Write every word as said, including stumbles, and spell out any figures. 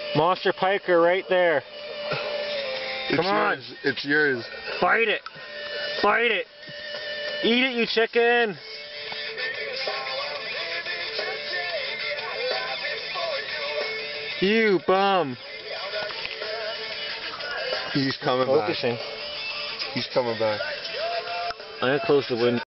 Monster piker right there. It's Come on. yours. It's yours. Bite it. Bite it. Eat it, you chicken. You bum. He's coming Focusing. back. He's coming back. I'm gonna close the window.